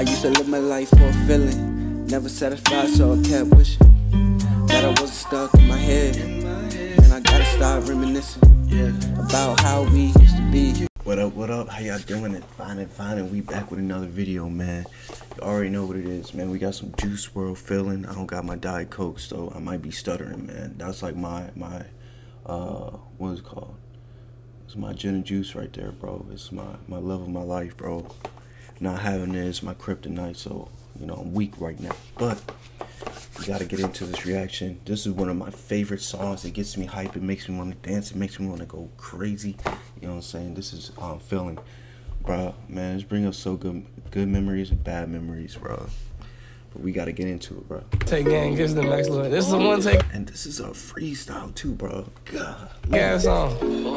used to live my life for a feeling, never satisfied, so I kept wishing that I wasn't stuck in my head. And I gotta stop reminiscing about how we used to be. What up, how y'all doing? It fine, we back with another video, man. You already know what it is, man. We got some Juice WRLD feeling. I don't got my Diet Coke, so I might be stuttering, man. That's like my what is it called? It's my gin and juice right there, bro. It's my love of my life, bro. Not having it is my kryptonite, so, you know, I'm weak right now. But we gotta get into this reaction. This is one of my favorite songs. It gets me hype. It makes me want to dance. It makes me want to go crazy. You know what I'm saying? This is feeling, bro. Man, it's bringing up so good memories and bad memories, bro. But we gotta get into it, bro. Take gang, gets the next look. This is the one take. And this is a freestyle too, bro. God. Yeah, song.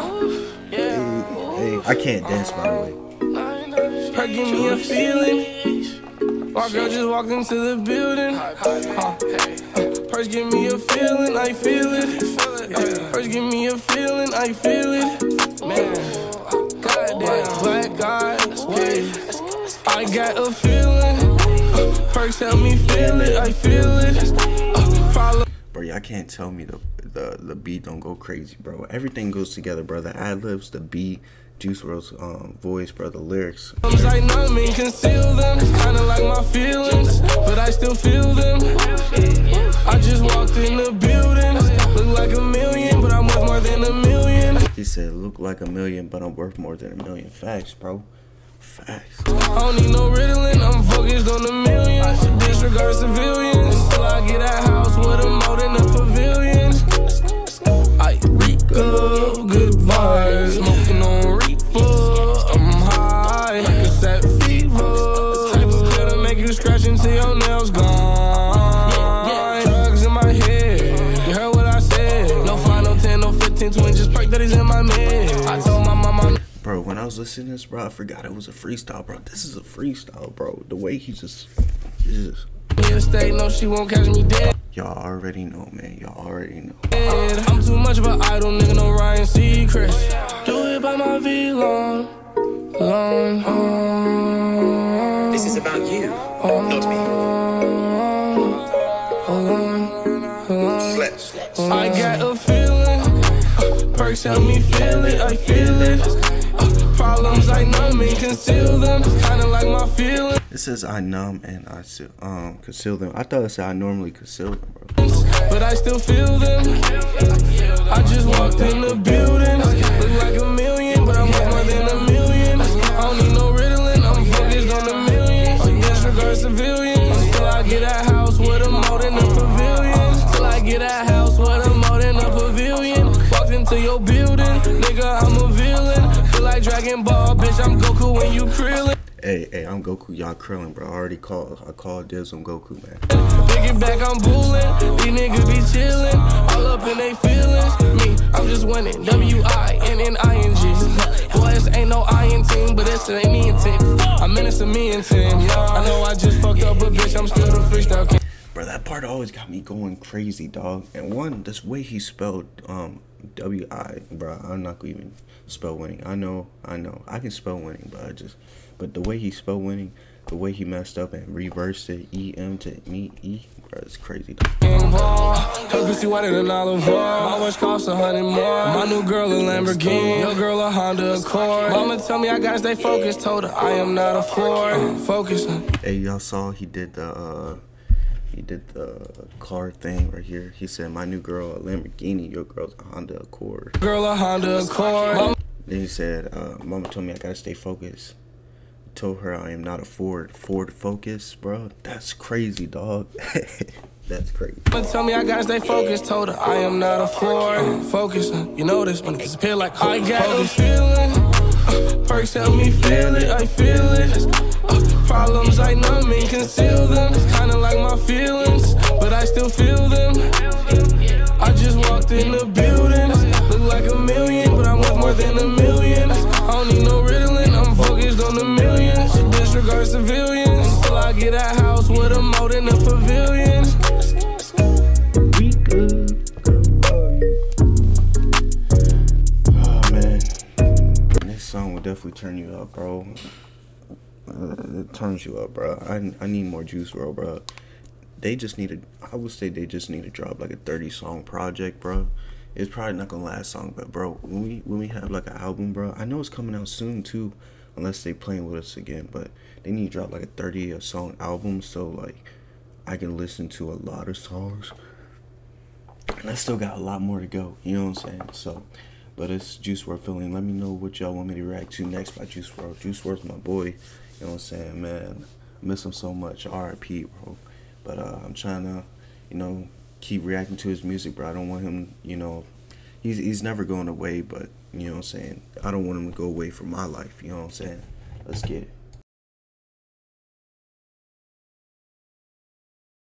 Hey, I can't dance, by the way. Her give me a feeling. My girl just walked into the building. Purse give me a feeling, I feel it. Purse give me a feeling, I feel it. Man, goddamn, black eyes. I got a feeling. Purse help me feel it, I feel it. Bro, y'all can't tell me the beat don't go crazy, bro. Everything goes together, bro. The ad-libs, the beat, Juice WRLD's voice, bro, the lyrics. I know me conceal them, kinda like my feelings, but I still feel them. I just walked in the building, look like a million, but I'm worth more than a million. He said, look like a million, but I'm worth more than a million. Facts, bro. Facts. I don't need no Ritalin, I'm focused on the millions. Disregard civilians, till I get a house with a moat in the pavilion. I reek up good vibes, smoking on reefer, I'm high, like a set fever. Type of pill to make you scratch until your nails gone. Drugs in my head, you heard what I said. No 5, no 10, no 15, 20, just perk that he's in my mid. I told my mama. Bro, when I was listening to this, bro, I forgot it was a freestyle, bro. This is a freestyle, bro. The way he just State, no, she won't catch me dead. Y'all already know, man. Y'all already know. I'm too much of an idol, nigga, no Ryan Seacrest. Do it by my V long. This is about you, not me. I got a feeling. Perks help me feel it, I feel it. Problems I numb and conceal them, kinda like my feelings. It says I numb and I conceal them. I thought it said I normally conceal them, bro. But I still feel them. I just walked in the building, look like a million, but I'm worth more than a million. I don't need no Ritalin, I'm focused on the millions. Disregard civilians, till I get a house with a moat in the pavilion. Till I get a house with a moat in the pavilion. Walked into your building, nigga, I'm a villain. Feel like Dragon Ball, bitch, I'm Goku when you krillin'. Hey, I'm Goku, y'all Krillin, bro. I called dibs on Goku, man. Picking back, I'm bullin'. These niggas be chillin', all up in they feelings. Me, I'm just winning. W-I-N-N-I-N-G. Boy, this ain't no I-N team, but it's an me and team. I'm in it's a me and team. I know I just fucked up, but bitch, I'm still the freestyle king. Bro, that part always got me going crazy, dog. And one, this way he spelled W-I, bro, I'm not gonna even spell winning. I know, I can spell winning, but the way he spelled winning, the way he messed up and reversed it, E-M to me, E, bro, it's crazy, dog. Her pussy whiter than olive oil. My watch costs 100 more. My new girl a Lamborghini, your girl a Honda Accord. Mama tell me I gotta stay focused, told her I am not a Ford. Focus. Hey, y'all saw he did the car thing right here. He said, my new girl a Lamborghini, your girl's a Honda Accord. Girl a Honda Accord. Then he said, mama told me I gotta stay focused. Told her I am not a Ford Focus, bro. That's crazy, dog. That's crazy. Mama tell me I gotta stay focused, told her I am not a Ford Focus. You know this when it disappear like I got a feeling. Perks help me feel it, I feel it. Problems I numb and conceal them, kinda like my feelings, but I still feel them. I just walked in the building, look like a million, but I'm worth more than a million. I don't need no Ritalin, I'm focused on the millions. Disregard civilians, till I get a house with a moat in the pavilion. We good. Oh man, this song will definitely turn you up, bro. It turns you up, bro. I need more Juice WRLD, bro. I would say they just need to drop like a 30-song project, bro. It's probably not gonna last long, but bro, when we have like an album, bro, I know it's coming out soon too, unless they playing with us again. But they need to drop like a 30-song album, so like I can listen to a lot of songs. And I still got a lot more to go. You know what I'm saying? So, but it's Juice WRLD Feeling. Let me know what y'all want me to react to next by Juice WRLD. Juice WRLD's my boy. You know what I'm saying, man? I miss him so much. R.I.P., bro. But I'm trying to, you know, keep reacting to his music, bro. I don't want him, you know, he's never going away, but, you know what I'm saying, I don't want him to go away from my life, you know what I'm saying? Let's get it.